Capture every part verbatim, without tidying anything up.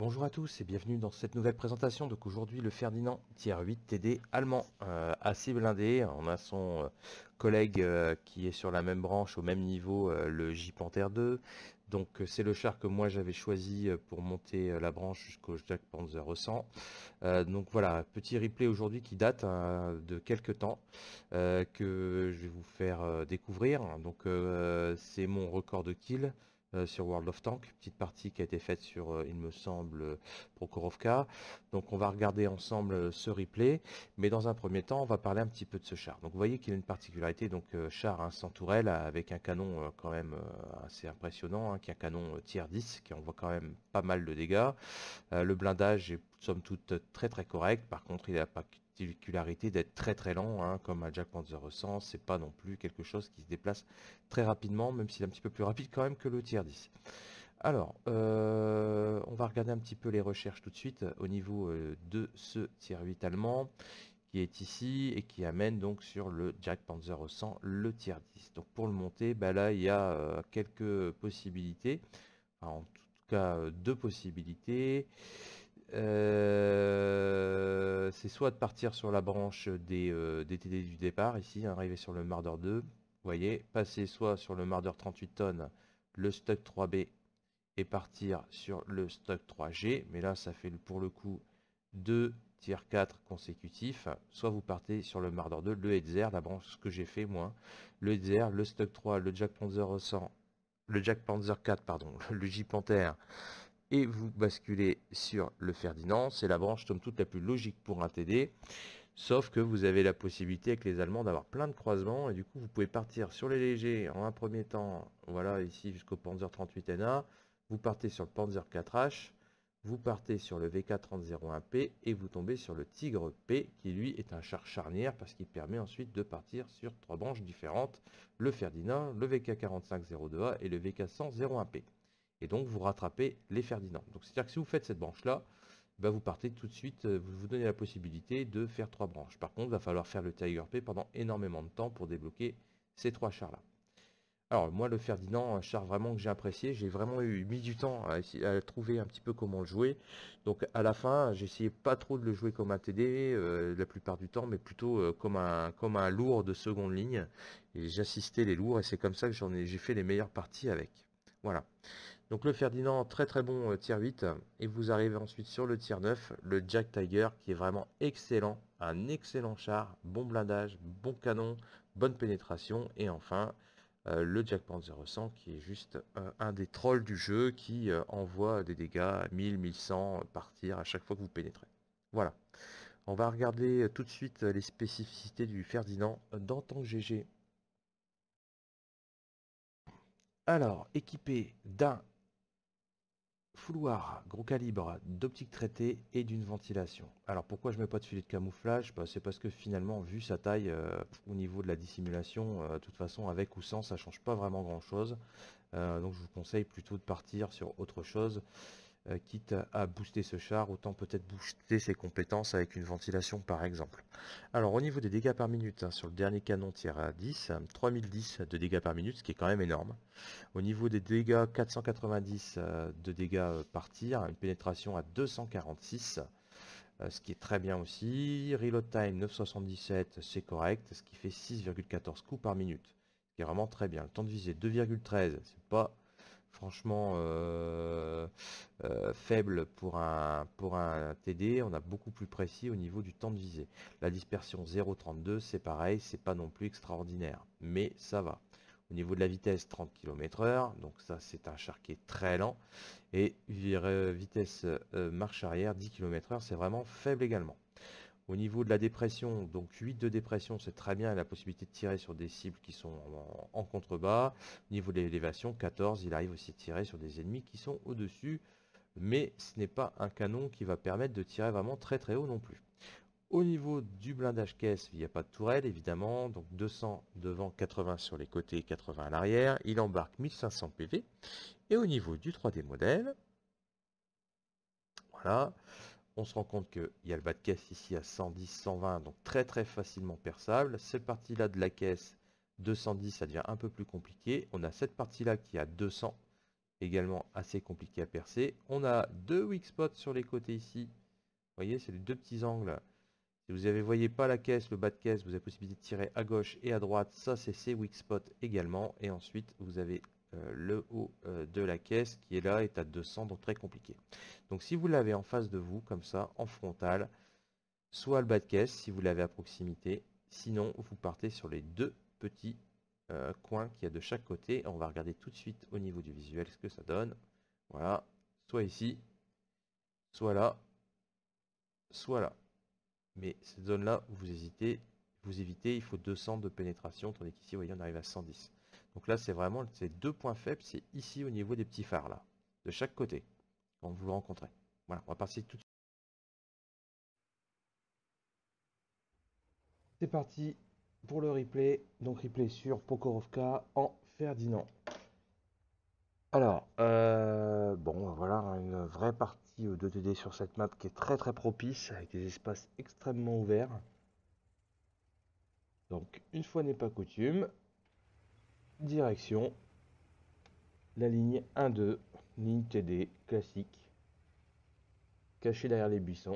Bonjour à tous et bienvenue dans cette nouvelle présentation. Donc aujourd'hui le Ferdinand tier huit T D allemand, euh, assez blindé. On a son euh, collègue euh, qui est sur la même branche, au même niveau, euh, le J-Panther deux. Donc euh, c'est le char que moi j'avais choisi euh, pour monter euh, la branche jusqu'au Jack Panzer cent. Euh, donc voilà, petit replay aujourd'hui qui date hein, de quelques temps, euh, que je vais vous faire euh, découvrir. Donc euh, c'est mon record de kill euh, sur World of Tanks, petite partie qui a été faite sur, euh, il me semble, euh, Prokhorovka. Donc on va regarder ensemble euh, ce replay, mais dans un premier temps, on va parler un petit peu de ce char. Donc vous voyez qu'il a une particularité, donc euh, char hein, sans tourelle, avec un canon euh, quand même euh, assez impressionnant, hein, qui est un canon euh, tier dix, qui envoie quand même pas mal de dégâts. Euh, le blindage est somme toute très très correct. Par contre, il a la particularité d'être très très lent, hein, comme un Jack Panzer cent. C'est pas non plus quelque chose qui se déplace très rapidement, même s'il est un petit peu plus rapide quand même que le tier dix. Alors, euh, on va regarder un petit peu les recherches tout de suite au niveau euh, de ce tier huit allemand qui est ici et qui amène donc sur le Jack Panzer cent, le tier dix. Donc pour le monter, bah là il y a euh, quelques possibilités. Enfin, en tout cas, euh, deux possibilités. Euh, c'est soit de partir sur la branche des, euh, des T D du départ, ici, hein, arriver sur le Marder deux, vous voyez, passer soit sur le Marder trente-huit tonnes, le Stuck trois B, et partir sur le Stuck trois G, mais là, ça fait pour le coup deux tier quatre consécutifs, soit vous partez sur le Marder deux, le Hetzer, la branche que j'ai fait moi, le Hetzer, le Stuck trois, le Jack Panzer cent, le Jack Panzer quatre, pardon, le J-Panther, et vous basculez sur le Ferdinand. C'est la branche somme toute la plus logique pour un T D, sauf que vous avez la possibilité avec les Allemands d'avoir plein de croisements, et du coup vous pouvez partir sur les légers en un premier temps, voilà ici jusqu'au Panzer trente-huit N A, vous partez sur le Panzer quatre H, vous partez sur le V K trente zéro un P, et vous tombez sur le Tigre P, qui lui est un char charnière, parce qu'il permet ensuite de partir sur trois branches différentes, le Ferdinand, le V K quarante-cinq zéro deux A et le V K cent zéro un P. Et donc vous rattrapez les Ferdinand. Donc c'est-à-dire que si vous faites cette branche-là, bah, vous partez tout de suite, euh, vous vous donnez la possibilité de faire trois branches. Par contre, il va falloir faire le Tiger P pendant énormément de temps pour débloquer ces trois chars-là. Alors moi le Ferdinand, un char vraiment que j'ai apprécié, j'ai vraiment eu mis du temps à, essayer, à trouver un petit peu comment le jouer. Donc à la fin, j'ai essayé pas trop de le jouer comme un T D euh, la plupart du temps, mais plutôt euh, comme, un, comme un lourd de seconde ligne. Et j'assistais les lourds et c'est comme ça que j'en ai, j'ai fait les meilleures parties avec. Voilà. Donc le Ferdinand, très très bon euh, tier huit. Et vous arrivez ensuite sur le tier neuf, le Jack Tiger, qui est vraiment excellent. Un excellent char, bon blindage, bon canon, bonne pénétration. Et enfin, euh, le Jack Panzer cent, qui est juste euh, un des trolls du jeu, qui euh, envoie des dégâts à mille, mille cent par tir à chaque fois que vous pénétrez. Voilà. On va regarder euh, tout de suite euh, les spécificités du Ferdinand dans Tank G G. Alors, équipé d'un fouloir gros calibre, d'optique traitée et d'une ventilation. Alors pourquoi je mets pas de filet de camouflage? Bah, c'est parce que finalement, vu sa taille euh, au niveau de la dissimulation, euh, de toute façon avec ou sans ça change pas vraiment grand chose. Euh, donc je vous conseille plutôt de partir sur autre chose. Euh, quitte à booster ce char, autant peut-être booster ses compétences avec une ventilation par exemple. Alors au niveau des dégâts par minute, hein, sur le dernier canon tier à dix, trois mille dix de dégâts par minute, ce qui est quand même énorme. Au niveau des dégâts, quatre cent quatre-vingt-dix euh, de dégâts euh, par tir, une pénétration à deux cent quarante-six, euh, ce qui est très bien aussi. Reload time neuf cent soixante-dix-sept, c'est correct, ce qui fait six virgule quatorze coups par minute, ce qui est vraiment très bien. Le temps de visée deux virgule treize, c'est pas franchement euh, euh, faible pour un, pour un T D. On a beaucoup plus précis au niveau du temps de visée. La dispersion zéro virgule trente-deux, c'est pareil, c'est pas non plus extraordinaire, mais ça va. Au niveau de la vitesse, trente kilomètres heure, donc ça c'est un char qui est très lent. Et vitesse euh, marche arrière, dix kilomètres heure, c'est vraiment faible également. Au niveau de la dépression, donc huit de dépression, c'est très bien, la possibilité de tirer sur des cibles qui sont en, en contrebas. Au niveau de l'élévation, quatorze, il arrive aussi à tirer sur des ennemis qui sont au-dessus, mais ce n'est pas un canon qui va permettre de tirer vraiment très très haut non plus. Au niveau du blindage caisse, il n'y a pas de tourelle évidemment, donc deux cents devant, quatre-vingts sur les côtés, quatre-vingts à l'arrière. Il embarque mille cinq cents P V. Et au niveau du trois D modèle, voilà, on se rend compte qu'il y a le bas de caisse ici à cent dix, cent vingt, donc très très facilement perçable. Cette partie-là de la caisse, deux cent dix, ça devient un peu plus compliqué. On a cette partie-là qui est à deux cents également assez compliqué à percer. On a deux weak spots sur les côtés ici. Vous voyez, c'est les deux petits angles. Si vous ne voyez pas la caisse, le bas de caisse, vous avez possibilité de tirer à gauche et à droite. Ça, c'est ces weak spots également. Et ensuite, vous avez euh, le haut euh, de la caisse qui est là, est à deux cents, donc très compliqué. Donc si vous l'avez en face de vous, comme ça, en frontal, soit le bas de caisse, si vous l'avez à proximité. Sinon, vous partez sur les deux petits euh, coins qu'il y a de chaque côté. On va regarder tout de suite au niveau du visuel ce que ça donne. Voilà, soit ici, soit là, soit là. Mais cette zone-là, vous hésitez, vous évitez, il faut deux cents de pénétration, tandis qu'ici, vous voyez, on arrive à cent dix. Donc là, c'est vraiment ces deux points faibles, c'est ici au niveau des petits phares, là, de chaque côté, quand vous le rencontrez. Voilà, on va passer tout de suite. C'est parti pour le replay, donc replay sur Pokorovka en Ferdinand. Alors, euh, bon, voilà, une vraie partie de T D sur cette map qui est très très propice, avec des espaces extrêmement ouverts. Donc, une fois n'est pas coutume, direction la ligne un deux, ligne T D classique, cachée derrière les buissons.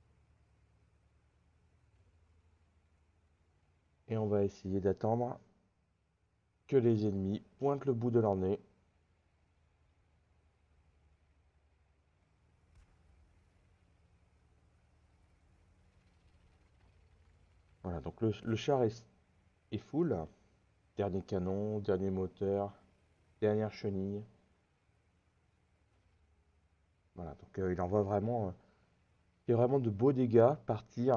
Et on va essayer d'attendre que les ennemis pointent le bout de leur nez. Voilà, donc le, le char est, est full. Dernier canon, dernier moteur, dernière chenille. Voilà, donc euh, il envoie vraiment, euh, il y a vraiment de beaux dégâts partir.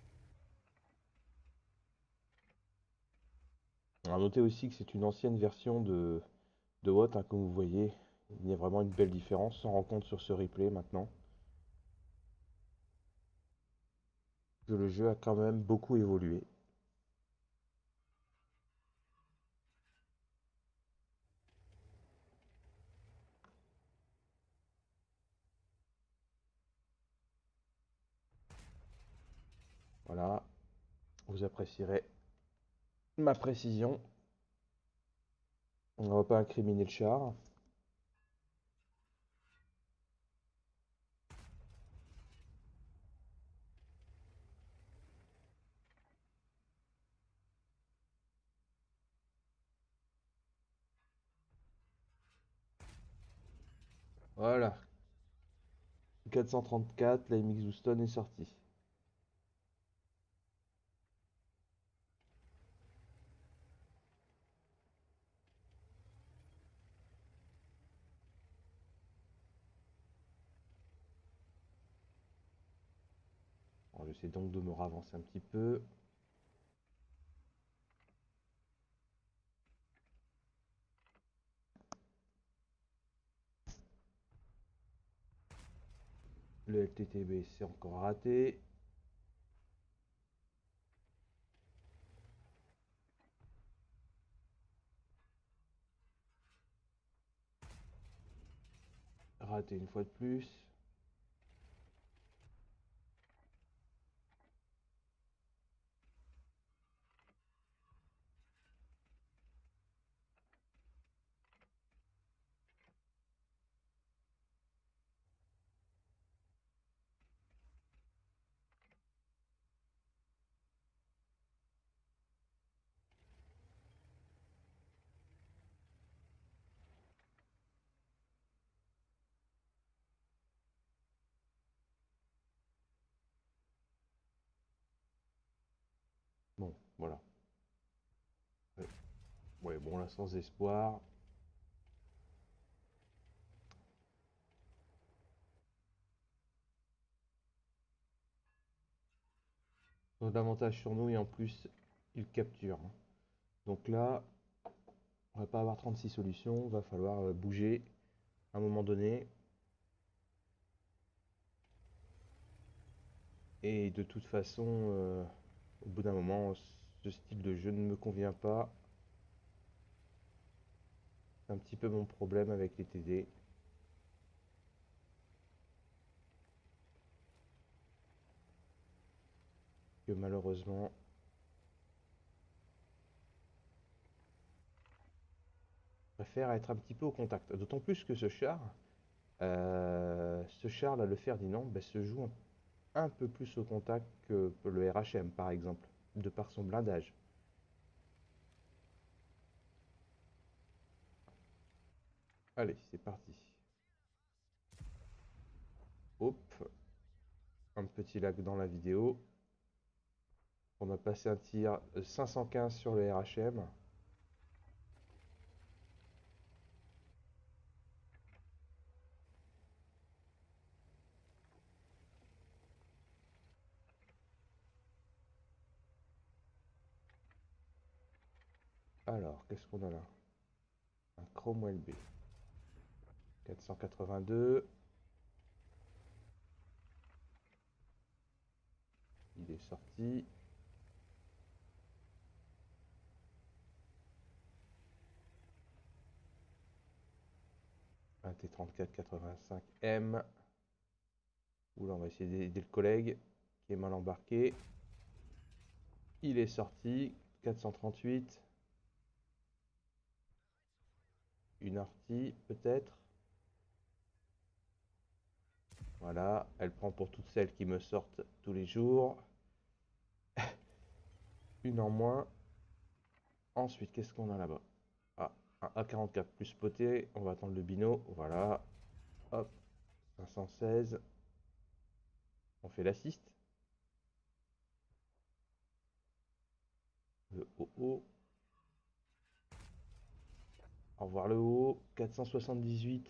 On va noter aussi que c'est une ancienne version de, de Watt, hein, comme vous voyez. Il y a vraiment une belle différence, on s'en rend compte sur ce replay maintenant. Que le jeu a quand même beaucoup évolué. Voilà, vous apprécierez ma précision. On ne va pas incriminer le char. Voilà, quatre cent trente-quatre, la M X Houston est sortie. J'essaie donc de me ravancer un petit peu. Le L T T B c'est encore raté. Raté une fois de plus. Bon, voilà. Ouais, ouais, bon là sans espoir. Ils ont d'avantages sur nous et en plus ils capturent. Donc là, on va pas avoir trente-six solutions, va falloir euh, bouger à un moment donné. Et de toute façon, euh, au bout d'un moment, ce style de jeu ne me convient pas. C'est un petit peu mon problème avec les T D. Que malheureusement, préfère être un petit peu au contact. D'autant plus que ce char, euh, ce char là, le Ferdinand, ben, se joue un, un peu plus au contact que le R H M par exemple, de par son blindage. Allez, c'est parti. Hop, un petit lag dans la vidéo. On a passé un tir cinq cent quinze sur le R H M. Alors, qu'est-ce qu'on a là? Un Cromwell B. quatre cent quatre-vingt-deux. Il est sorti. Un T trente-quatre quatre-vingt-cinq M. Oula, on va essayer d'aider le collègue qui est mal embarqué. Il est sorti. quatre cent trente-huit. Une artie, peut-être. Voilà, elle prend pour toutes celles qui me sortent tous les jours. Une en moins. Ensuite, qu'est-ce qu'on a là-bas? Ah, un A quarante-quatre plus spoté. On va attendre le bino. Voilà. Hop. cinq cent seize. On fait l'assist. Le haut. Au revoir le haut. quatre cent soixante-dix-huit.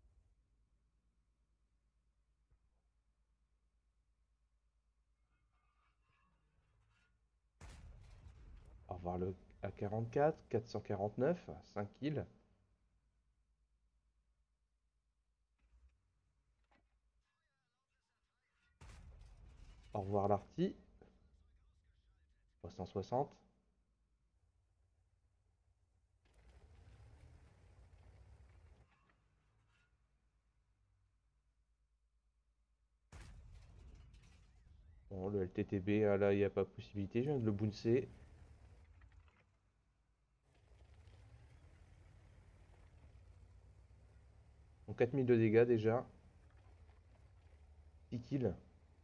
Au revoir le A quarante-quatre. quatre cent quarante-neuf. cinq kills. Au revoir l'arty. trois cent soixante. Bon, le L T T B, là, il n'y a pas possibilité. Je viens de le bouncer. Donc quatre mille de dégâts déjà. six kills.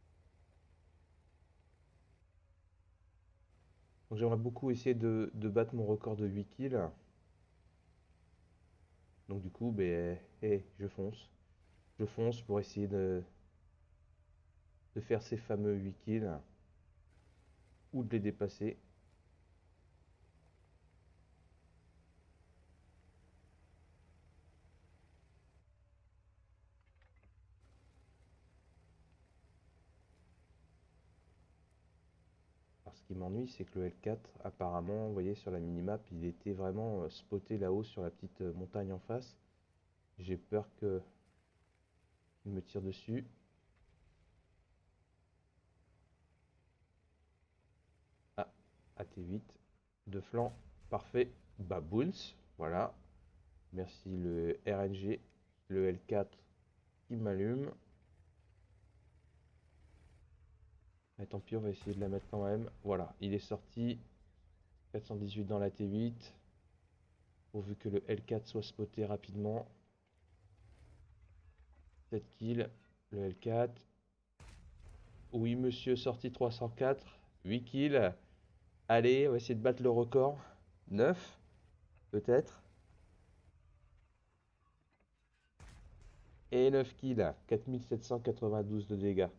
Donc j'aimerais beaucoup essayer de, de battre mon record de huit kills. Donc du coup, ben, hey, je fonce. Je fonce pour essayer de, de faire ces fameux huit kills. Ou de les dépasser. Alors ce qui m'ennuie, c'est que le L quatre, apparemment, vous voyez sur la minimap, il était vraiment euh, spoté là-haut sur la petite euh, montagne en face. J'ai peur que il me tire dessus. Ah, A T huit. De flanc, parfait. Baboons, voilà. Merci le R N G, le L quatre qui m'allume. Ah, tant pis, on va essayer de la mettre quand même. Voilà, il est sorti. quatre cent dix-huit dans la T huit. Pourvu que le L quatre soit spoté rapidement. sept kills, le L quatre. Oui, monsieur, sorti trois cent quatre. huit kills. Allez, on va essayer de battre le record. neuf, peut-être. Et neuf kills. quatre mille sept cent quatre-vingt-douze de dégâts.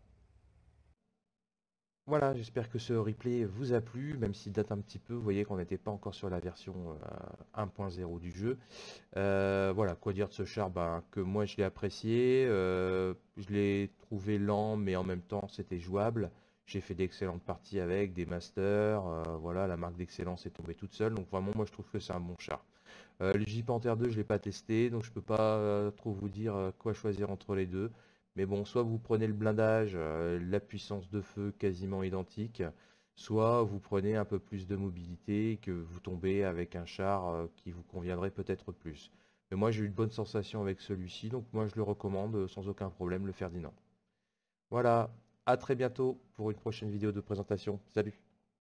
Voilà, j'espère que ce replay vous a plu, même s'il date un petit peu. Vous voyez qu'on n'était pas encore sur la version euh, un point zéro du jeu. Euh, voilà, quoi dire de ce char? Ben, que moi je l'ai apprécié. Euh, je l'ai trouvé lent, mais en même temps c'était jouable. J'ai fait d'excellentes parties avec, des masters. Euh, voilà, la marque d'excellence est tombée toute seule. Donc vraiment, moi je trouve que c'est un bon char. Euh, le J-Panther deux, je ne l'ai pas testé, donc je ne peux pas euh, trop vous dire euh, quoi choisir entre les deux. Mais bon, soit vous prenez le blindage, euh, la puissance de feu quasiment identique, soit vous prenez un peu plus de mobilité et que vous tombez avec un char euh, qui vous conviendrait peut-être plus. Mais moi j'ai eu de bonnes sensations avec celui-ci, donc moi je le recommande euh, sans aucun problème, le Ferdinand. Voilà, à très bientôt pour une prochaine vidéo de présentation. Salut!